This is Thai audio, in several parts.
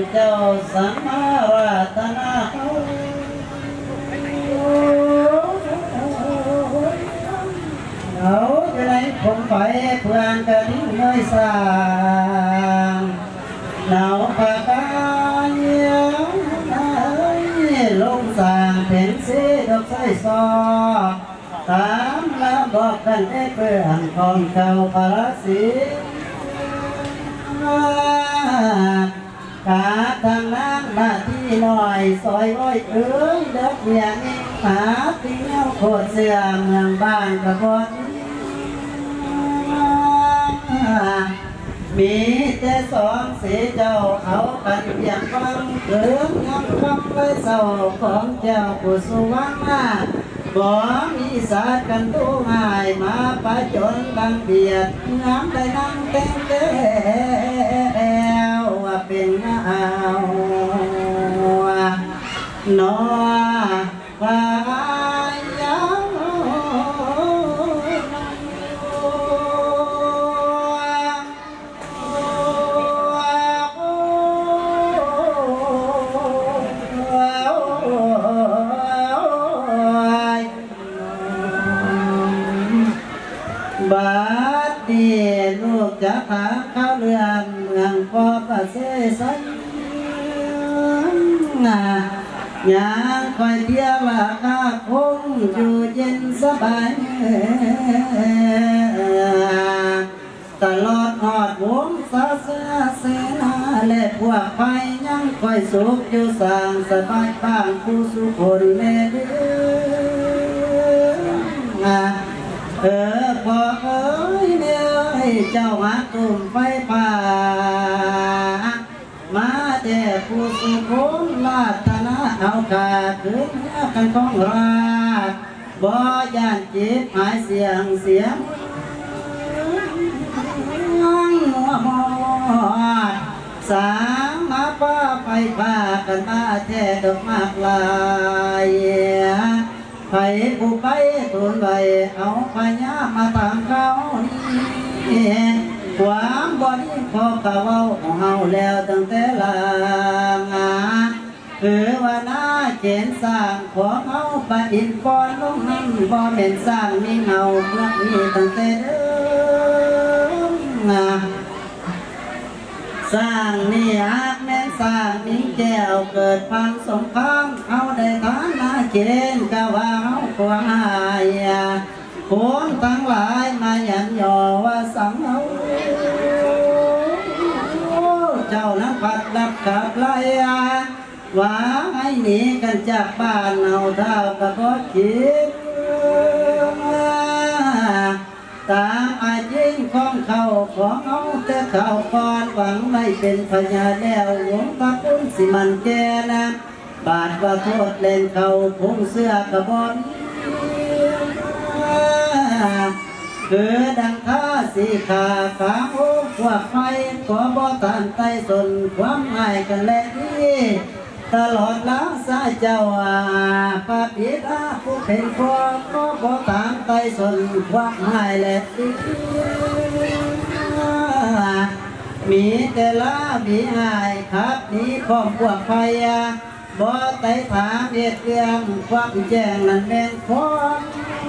เจ้าสังมาราธนาเอาจะได้ผมไปเพื่อนกันเลยสร้างหนาวปากกาเยี่ยมลงสร้างเป็นสีดอกไส้ซอตามแล้วบอกกันได้เพื่อนของเจ้าปาราศีกาทางน้ำมาที่หน่อยซอยอ้อยเอื้อยเด็กเมียนี่หาที่เงี้ยวโคตรเสื่อมเมืองบ้านกระบอกมีแต่สองสีเจ้าเขากันอย่างฟังเกินยังคำไว้เศร้าของเจ้าผู้สุวรรณบ่มีสากันตู้ง่ายมาประจนบังเบียดน้ำได้นั่งเต้นเต้ว่าเป็นเอาหนอว่าบาดดีลูกจะพาเข้าเรือนเมืองพอประเสริฐสันยังคอยเดียวว่าข้าคงอยู่เย็นสบายตลอดหอดวงศาสเสนาและพวกไฟยังคอยสุขอยู่สร้างสบายบ้างผู้สุคนแม่เดือพอเอ้ยเนี่ยเจ้าหาตุ่มไฟป่ามาแต่ผู้สุขคนลาตนาเอาขาขึ้นกันของราบ่ย่านจิตหายเสียงหัวหมอดสางมาป้าไปพากันมาแท้ดอกมากลายไปผู้ไปตุนไปเอาพญามาตามเขานี่ความบ่ดีพอกะเว้าของเฮาแล้วตั้งแต่ลางคือว่าน่าเจนสร้างของเฮาปะอินก่อนลงนั้นบ่แม่นสร้างมีเงาเมื่อมีตั้งแต่เดิมสร้างนี่ฮักแม่นสร้างมีแก้วเกิดพังสงครามเอาได้ฐานะเจนกะว่าเฮาควรหายคนทั้งหลายมายันย่อว่าสังเฮาเจ้านั้นพัดดับขับไล่ว่าให้หนีกันจากบ้านเอาเท่ากับพ่อคิดตามอาจิงของเขาของเอาแต่เขาก่อนหวังไม่เป็นพญาแล้วหลวงตาคุณสิมันแก่นะบาดว่าโทษเล่นเขาพุ่งเสื้อกระบอกคือดังท่าสีขาขาโอ้พวกไฟขอบ่ทานไตสนความง่ายกันและที่ตลอดล้างสายเจ้าพระบิดาผู้เป็นพ่อก็บ่ทานไตสนความง่ายและที่มีแต่ละมีหายครับนี้พร้อมพวกไฟบ่ไตถามเรียกเรื่องความแจ้งนั้นเป็นความ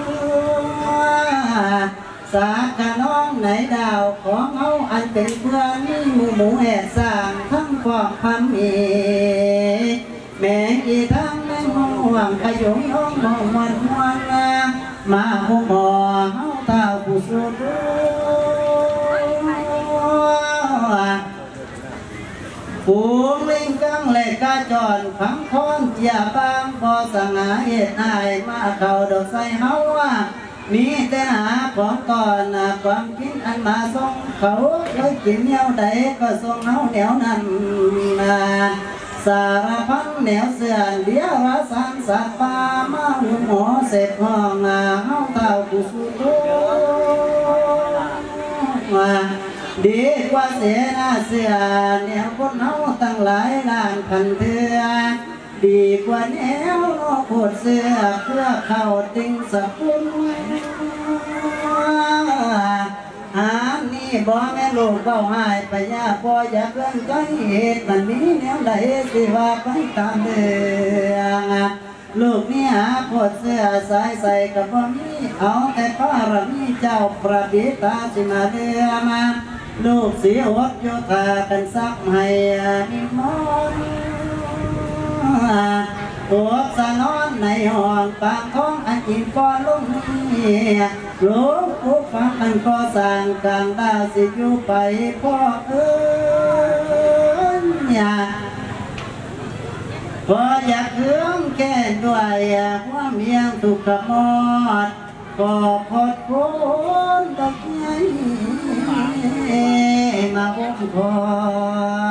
สาขาน้องไหนดาวของเอาอันเป็นเพื่อนหมู่แห่สร้างทั้งฟอกพันมีแม่กี่ทั้งแม่ห่วงขยุงน้องมองวันมาหัวหมอเฮาเท่าผู้สุดปูลิงกังเล็กกาจรพังค้อนเจียบางพอสง่าเหตุนายมาเขาดอกใส่เฮามีแต่หาของก่อนความคิดอันมาส่งเขาเลยกินเหนียวใดก็ส่งเฮาเหนียวนั้นสารพันเหนียวเสื่อเดียวว่าสันสัตว์ป่ามาหุ่นหมอเสร็จห้องเฮาเต่าผู้สุดดีกว่าเสียหน้าเสือเหนียวคนเฮาตั้งหลายล้านพันเถื่อดีกว่าแนวโลกโคตรเสือเพื่อเข้าติงสกุลอันนี้บ่แม่ลูกเบาหายไปยากบ่อยากเลื่อนใจเหตุมันมีแนวใดสิว่าไปตามเรื่องลูกนี่หาพดเสื้อสายใส่กับบ่มีเอาแต่พระมีเจ้าประบิดาสิมาเดือมาลูกเสียอดโยธากันซักให้นิมนต์ตัวสะนอนในห้องปากท้องอันอิ่มก่อนลงนี้ลูกผู้ฟังมันก็สั่งกลางดาวสิอยู่ไปพ่อเอ้ยพออยากเครื่องแก่ด้วยความเมียงถูกขมอดก็พอดโคนดอกไม้มาบุกคอ